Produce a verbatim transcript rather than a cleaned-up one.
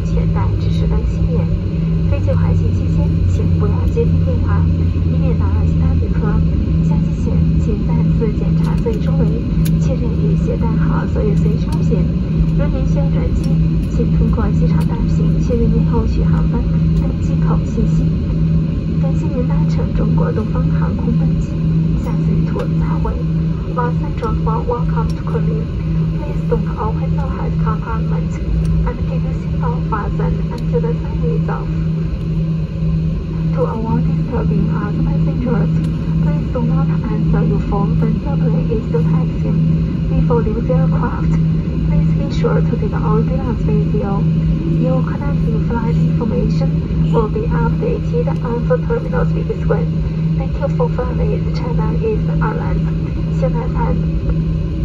前待指示灯熄灭。飞机滑行期间，请不要接听电话，以免打扰其他旅客。下机前，请再次检查座椅周围，确认已携带好所有随身物件。如您需要转机，请通过机场大屏确认您后续航班登机口信息。感谢您搭乘中国东方航空班机，下次旅途再会。Ladies and gentlemen, welcome to Kunming. Please don't open the head compartment and keep your seatbelt fastened until the sign is off. To avoid disturbing other passengers, please do not answer your phone when the plane is still taxiing. Before leaving the aircraft, please be sure to take all belongings with you. Your connecting flight information will be updated on the terminal speed screen. Thank you for flying with China Eastern Airlines. 现在才。